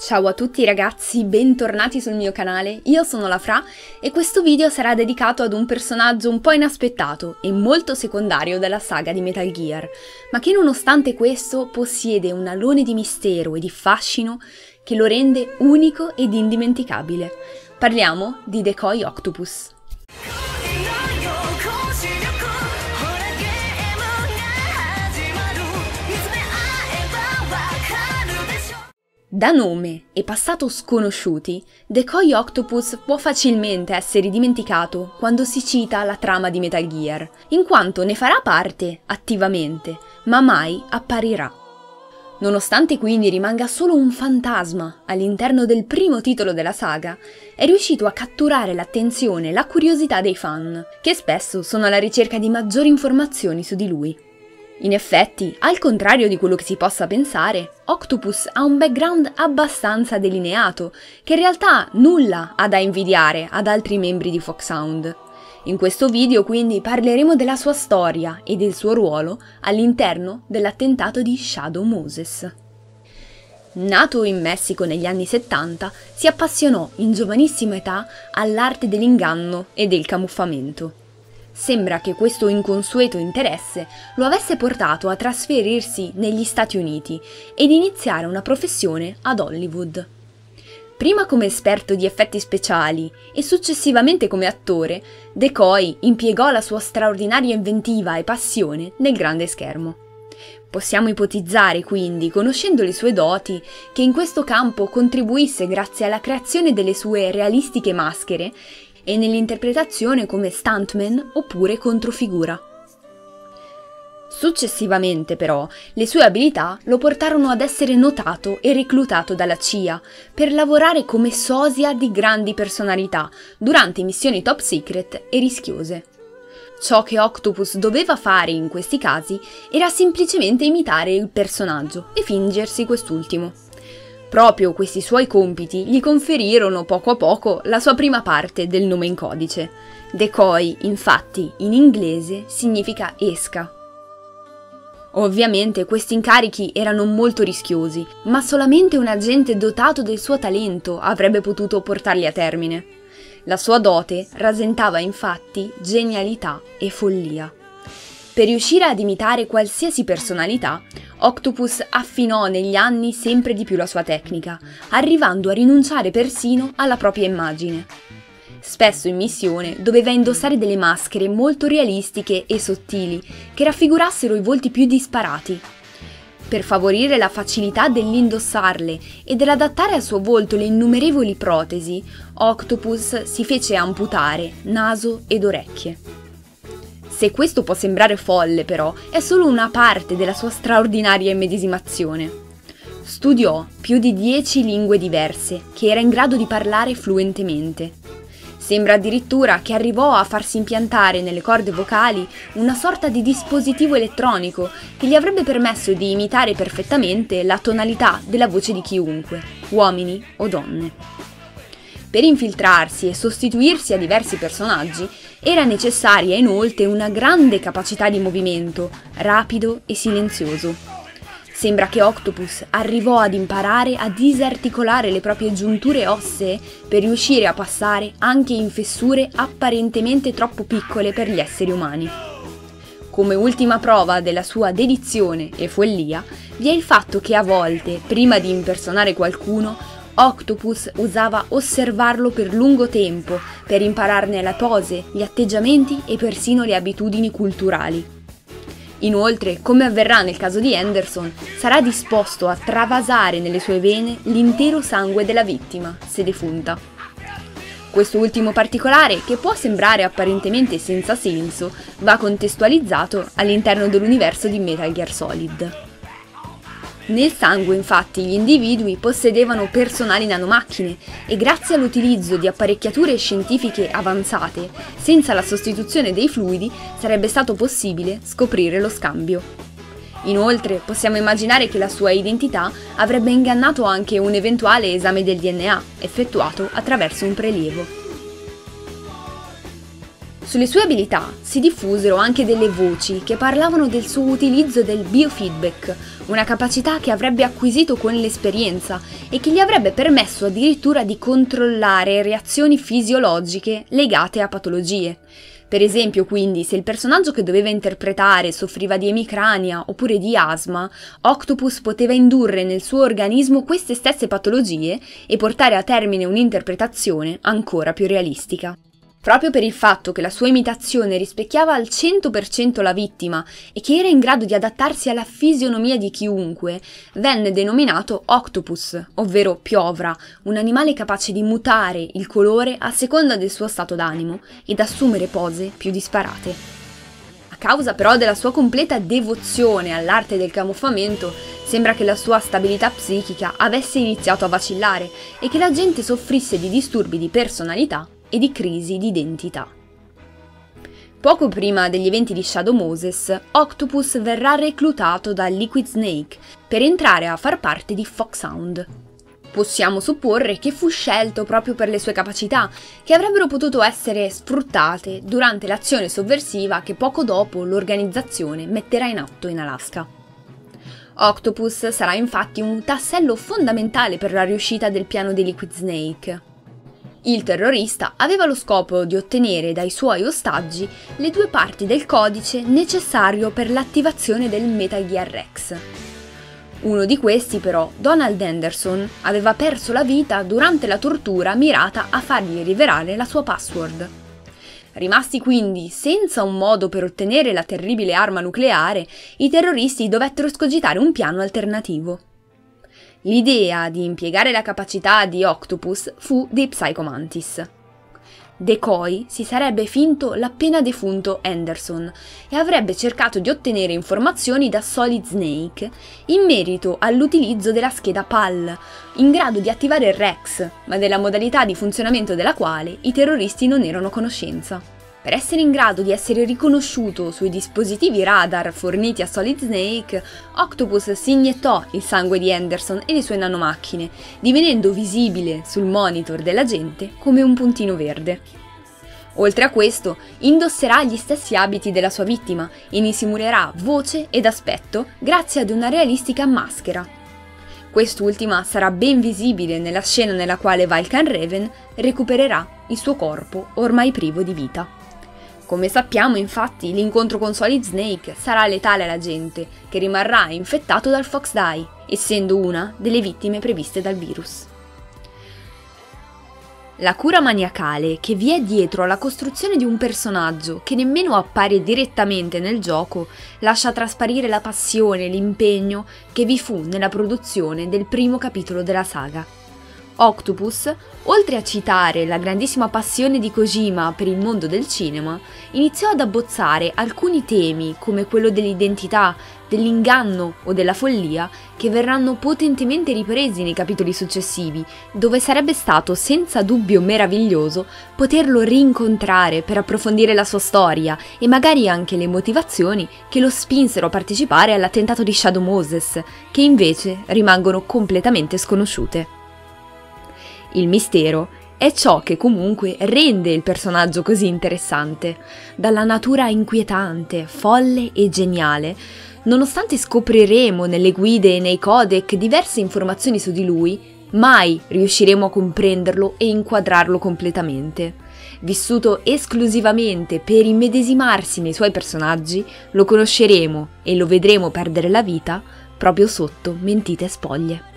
Ciao a tutti ragazzi, bentornati sul mio canale, io sono la Fra e questo video sarà dedicato ad un personaggio un po' inaspettato e molto secondario della saga di Metal Gear, ma che nonostante questo possiede un alone di mistero e di fascino che lo rende unico ed indimenticabile. Parliamo di Decoy Octopus. Da nome e passato sconosciuti, Decoy Octopus può facilmente essere dimenticato quando si cita la trama di Metal Gear, in quanto ne farà parte attivamente, ma mai apparirà. Nonostante quindi rimanga solo un fantasma all'interno del primo titolo della saga, è riuscito a catturare l'attenzione e la curiosità dei fan, che spesso sono alla ricerca di maggiori informazioni su di lui. In effetti, al contrario di quello che si possa pensare, Octopus ha un background abbastanza delineato, che in realtà nulla ha da invidiare ad altri membri di Foxhound. In questo video quindi parleremo della sua storia e del suo ruolo all'interno dell'attentato di Shadow Moses. Nato in Messico negli anni 70, si appassionò in giovanissima età all'arte dell'inganno e del camuffamento. Sembra che questo inconsueto interesse lo avesse portato a trasferirsi negli Stati Uniti ed iniziare una professione ad Hollywood. Prima come esperto di effetti speciali e successivamente come attore, Decoy impiegò la sua straordinaria inventiva e passione nel grande schermo. Possiamo ipotizzare quindi, conoscendo le sue doti, che in questo campo contribuisse grazie alla creazione delle sue realistiche maschere e nell'interpretazione come stuntman oppure controfigura. Successivamente però le sue abilità lo portarono ad essere notato e reclutato dalla CIA per lavorare come sosia di grandi personalità durante missioni top secret e rischiose. Ciò che Octopus doveva fare in questi casi era semplicemente imitare il personaggio e fingersi quest'ultimo. Proprio questi suoi compiti gli conferirono poco a poco la sua prima parte del nome in codice. Decoy, infatti, in inglese significa esca. Ovviamente questi incarichi erano molto rischiosi, ma solamente un agente dotato del suo talento avrebbe potuto portarli a termine. La sua dote rasentava infatti genialità e follia. Per riuscire ad imitare qualsiasi personalità, Octopus affinò negli anni sempre di più la sua tecnica, arrivando a rinunciare persino alla propria immagine. Spesso in missione doveva indossare delle maschere molto realistiche e sottili, che raffigurassero i volti più disparati. Per favorire la facilità dell'indossarle e dell'adattare al suo volto le innumerevoli protesi, Octopus si fece amputare naso ed orecchie. Se questo può sembrare folle però, è solo una parte della sua straordinaria immedesimazione. Studiò più di 10 lingue diverse, che era in grado di parlare fluentemente. Sembra addirittura che arrivò a farsi impiantare nelle corde vocali una sorta di dispositivo elettronico che gli avrebbe permesso di imitare perfettamente la tonalità della voce di chiunque, uomini o donne. Per infiltrarsi e sostituirsi a diversi personaggi era necessaria inoltre una grande capacità di movimento, rapido e silenzioso. Sembra che Octopus arrivò ad imparare a disarticolare le proprie giunture ossee per riuscire a passare anche in fessure apparentemente troppo piccole per gli esseri umani. Come ultima prova della sua dedizione e follia, vi è il fatto che a volte, prima di impersonare qualcuno, Octopus usava osservarlo per lungo tempo per impararne le pose, gli atteggiamenti e persino le abitudini culturali. Inoltre, come avverrà nel caso di Henderson, sarà disposto a travasare nelle sue vene l'intero sangue della vittima, se defunta. Questo ultimo particolare, che può sembrare apparentemente senza senso, va contestualizzato all'interno dell'universo di Metal Gear Solid. Nel sangue, infatti, gli individui possedevano personali nanomacchine e grazie all'utilizzo di apparecchiature scientifiche avanzate, senza la sostituzione dei fluidi, sarebbe stato possibile scoprire lo scambio. Inoltre, possiamo immaginare che la sua identità avrebbe ingannato anche un eventuale esame del DNA, effettuato attraverso un prelievo. Sulle sue abilità si diffusero anche delle voci che parlavano del suo utilizzo del biofeedback, una capacità che avrebbe acquisito con l'esperienza e che gli avrebbe permesso addirittura di controllare reazioni fisiologiche legate a patologie. Per esempio, quindi, se il personaggio che doveva interpretare soffriva di emicrania oppure di asma, Octopus poteva indurre nel suo organismo queste stesse patologie e portare a termine un'interpretazione ancora più realistica. Proprio per il fatto che la sua imitazione rispecchiava al 100% la vittima e che era in grado di adattarsi alla fisionomia di chiunque, venne denominato Octopus, ovvero piovra, un animale capace di mutare il colore a seconda del suo stato d'animo ed assumere pose più disparate. A causa però della sua completa devozione all'arte del camuffamento, sembra che la sua stabilità psichica avesse iniziato a vacillare e che la gente soffrisse di disturbi di personalità e di crisi di identità. Poco prima degli eventi di Shadow Moses, Octopus verrà reclutato da Liquid Snake per entrare a far parte di Foxhound. Possiamo supporre che fu scelto proprio per le sue capacità, che avrebbero potuto essere sfruttate durante l'azione sovversiva che poco dopo l'organizzazione metterà in atto in Alaska. Octopus sarà infatti un tassello fondamentale per la riuscita del piano di Liquid Snake. Il terrorista aveva lo scopo di ottenere dai suoi ostaggi le 2 parti del codice necessario per l'attivazione del Metal Gear Rex. Uno di questi, però, Donald Anderson, aveva perso la vita durante la tortura mirata a fargli rivelare la sua password. Rimasti quindi senza un modo per ottenere la terribile arma nucleare, i terroristi dovettero escogitare un piano alternativo. L'idea di impiegare la capacità di Octopus fu di Psycho Mantis. Decoy si sarebbe finto l'appena defunto Anderson e avrebbe cercato di ottenere informazioni da Solid Snake in merito all'utilizzo della scheda PAL, in grado di attivare il Rex, ma della modalità di funzionamento della quale i terroristi non erano a conoscenza. Per essere in grado di essere riconosciuto sui dispositivi radar forniti a Solid Snake, Octopus si iniettò il sangue di Anderson e le sue nanomacchine, divenendo visibile sul monitor dell'agente come un puntino verde. Oltre a questo, indosserà gli stessi abiti della sua vittima e ne simulerà voce ed aspetto grazie ad una realistica maschera. Quest'ultima sarà ben visibile nella scena nella quale Vulcan Raven recupererà il suo corpo ormai privo di vita. Come sappiamo, infatti, l'incontro con Solid Snake sarà letale all'agente, che rimarrà infettato dal Fox Die, essendo una delle vittime previste dal virus. La cura maniacale che vi è dietro alla costruzione di un personaggio che nemmeno appare direttamente nel gioco lascia trasparire la passione e l'impegno che vi fu nella produzione del primo capitolo della saga. Octopus, oltre a citare la grandissima passione di Kojima per il mondo del cinema, iniziò ad abbozzare alcuni temi come quello dell'identità, dell'inganno o della follia che verranno potentemente ripresi nei capitoli successivi, dove sarebbe stato senza dubbio meraviglioso poterlo rincontrare per approfondire la sua storia e magari anche le motivazioni che lo spinsero a partecipare all'attentato di Shadow Moses, che invece rimangono completamente sconosciute. Il mistero è ciò che comunque rende il personaggio così interessante. Dalla natura inquietante, folle e geniale, nonostante scopriremo nelle guide e nei codec diverse informazioni su di lui, mai riusciremo a comprenderlo e inquadrarlo completamente. Vissuto esclusivamente per immedesimarsi nei suoi personaggi, lo conosceremo e lo vedremo perdere la vita proprio sotto mentite spoglie.